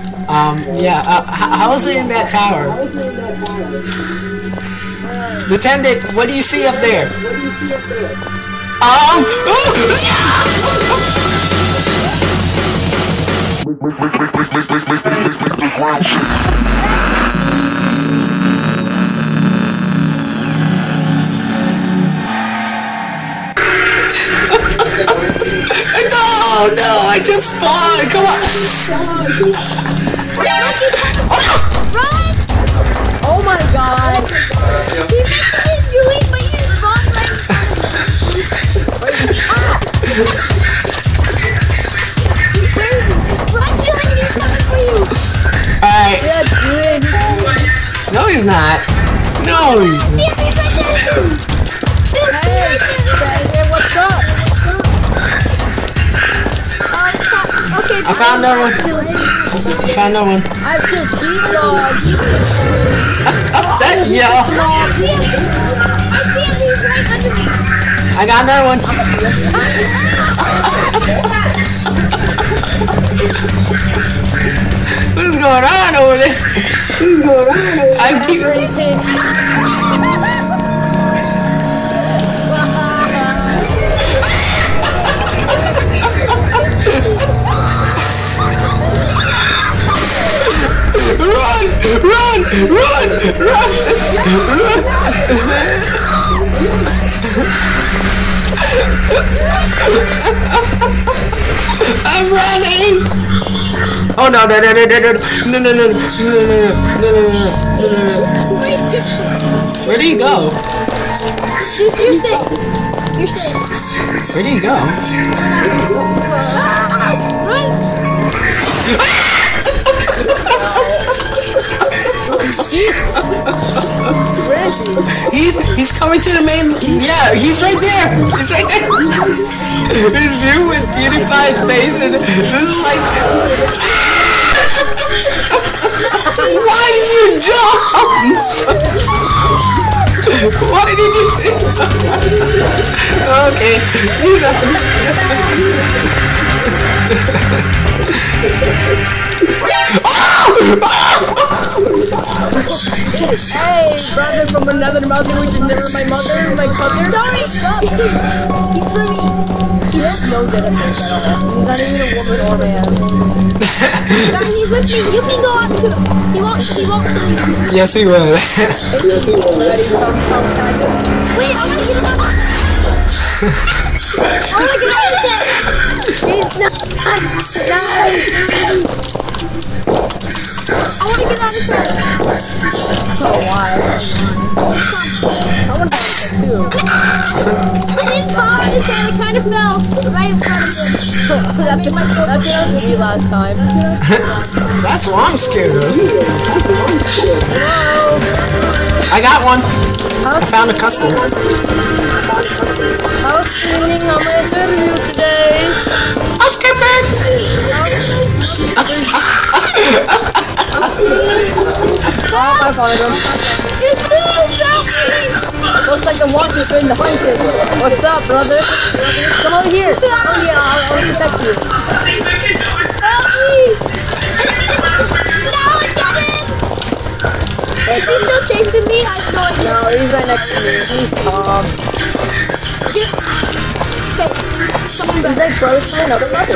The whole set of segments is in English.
Yeah, how's it in that tower? Lieutenant, what do you see up there? No, I just spawned. Come on. Run! Oh my god. Julie, but you spawned right in front of me. Run, Julie, he's coming for you. Alright. Yeah, Julie. No, he's not. No. Hey, what's up? Okay, I found no one. Found no one. I have killed sheepdogs. Yeah. I see him. He's right under me. I got another one. What is going on over there? I keep. Run! I'm running! Oh no. Where did he go? You're safe. Where did he go? Run! Where is he? He's coming to the main. Yeah, he's right there. He's right there. There's you with PewDiePie's face, and this is like. Why did you jump? Why did you? Okay. Hey, brother from another mother, which is never my mother, my mother. Sorry, stop. He's for me. He has no dedication at all. He's not even a woman or man. He's with me. You can go on too. He won't kill you. Yes, he will. Wait, I want to get him out. I want to get out of that. He's not. I want to get out of here. Oh, why? I want to get too. I didn't fall on his head. I kind of fell right in front of him. That's what I did last time. That's what I'm scared of. Hello. I got one. I found a customer. How's cleaning on my interview today? Housekeeping! Oh, I found him. Looks like I'm walking through the hunted. What's up, brother? Come over here. Oh yeah, I'll protect you. Help me! No, I got him! Is he still chasing me? No, he's right next to me. He's calm. He's like brothers from another mother.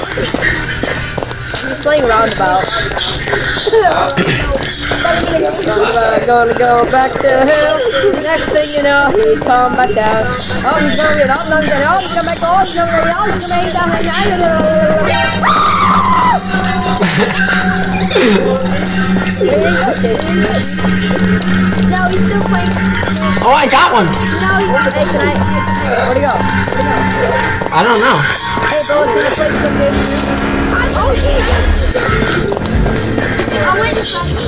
He's playing roundabout. Gonna go back to him. Next thing you know, he come back down. Oh, he's gonna get up, he's gonna back off, he's gonna get No, he's still playing. Oh, I got one. No, hey, where'd he go? I don't know. Hey, bro, can I play some games? Oh, yeah. I went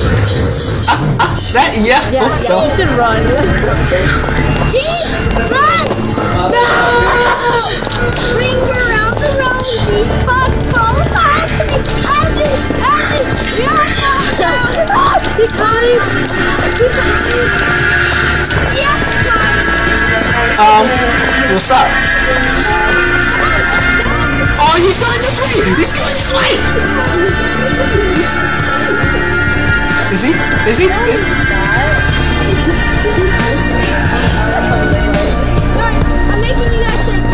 Yeah. Yeah, So. you should run. Jeez, run! No! Bring her around the road, you fuck, he caught him! Yes, What's up? Oh, he's coming this way! He's coming this way! Is he? Is he? I'm making you guys sick.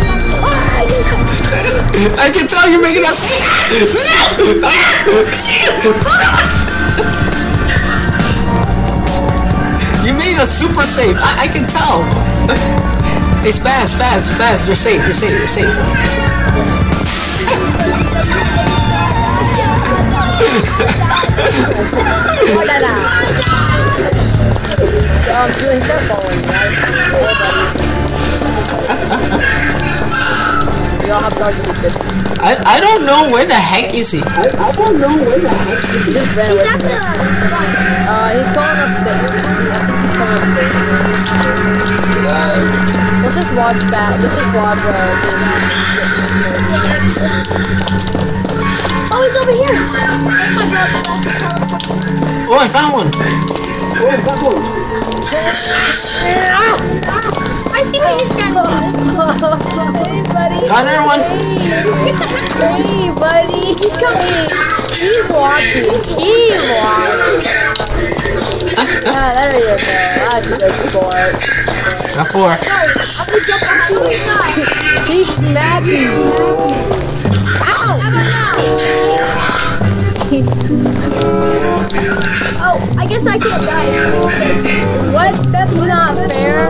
I can tell you're making us sick. You made us super safe. I can tell. Hey, Spaz. You're safe. You're safe. Julian, start following me, guys. We all have dark secrets. I don't know where the heck is he. He just ran away from me. He's going upstairs. I think he's coming upstairs. Let's just watch that. Let's just watch oh, he's over here! Oh, I found one. I see what you're trying to do. Hey, buddy. Got another one. Hey, buddy. He's coming. He's walking. Ah, there you go. That's a good sport. Got 4. He's snapping. Ow! Oh, I guess I can't die. What? That's not fair.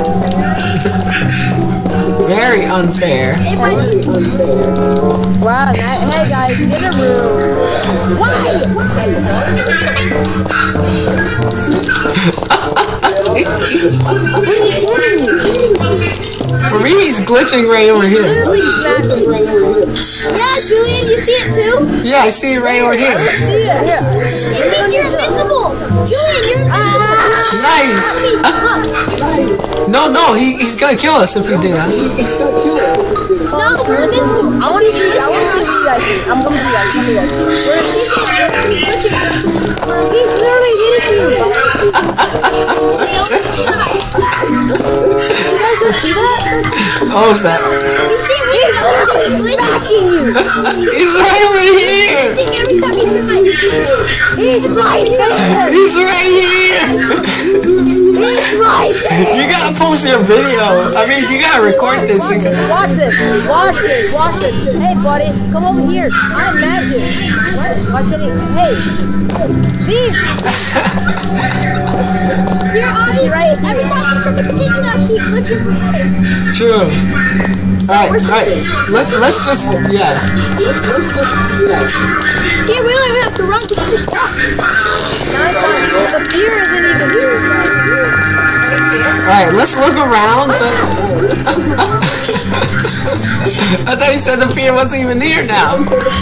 Very unfair. Wow, hey guys, get a room. Why? What is hitting you? For me, he's glitching right over here. Literally smashing. Yeah, Julian, you see it too? Yeah, I see it right over here. I see it. Yeah. It means you're invincible. Julian, you're invincible. Nice. No, he's gonna kill us if we do that. No, we're invincible. I want to see you guys. I'm coming to you guys. He's literally hitting you. You guys don't see that? Oh, is that? You see me? He's smacking you. He's right over here. Every time he tries. He's right there. He's right here. He's right there. You gotta post your video. I mean, you gotta record this. Watch this. Hey, buddy, come over here. I'm magic. Why can't he? Hey. See? You're obviously right. Every time you try to continue that, he glitches away. True. Alright. Let's just, yeah. Yeah, we don't even have to run, we can just walk. The fear isn't even here. Alright, let's look around. I thought you said the fear wasn't even here now.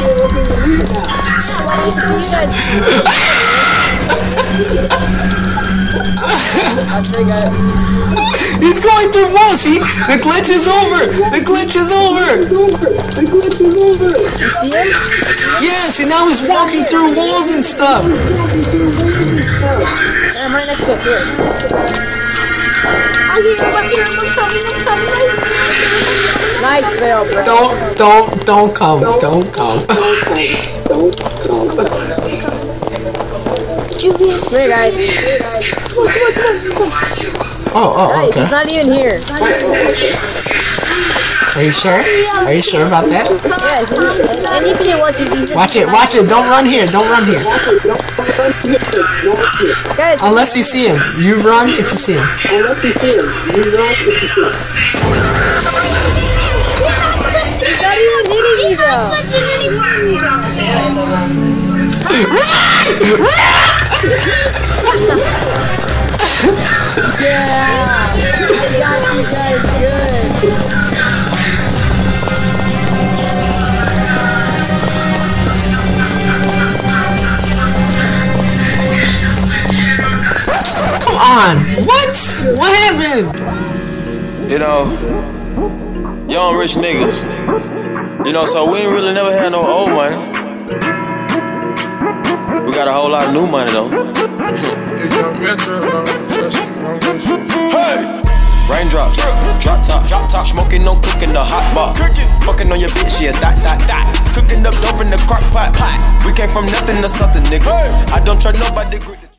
He's going through walls. See, the glitch is over. You see him? Yes, and now he's walking through walls and stuff. I'm right next to it. I'm coming. Nice fail, bro. Don't come. Julian. Here, guys. Oh, Nice, okay. he's not even here. Are you sure? Are you sure about that? Yeah, and even it wasn't easy. Watch it. Don't run here. Guys, Unless you see him. You run if you see him. he's not even hitting me though. Yeah, I got you guys good. Come on. What happened? You know, young rich niggas. You know, so we ain't really never had no old money. We got a whole lot of new money though. Hey! Raindrops, drop top, smoking, no cooking, the hot pot. Fucking on your bitch, yeah, that. Cooking up dope in the crock pot. We came from nothing to something, nigga. I don't trust nobody.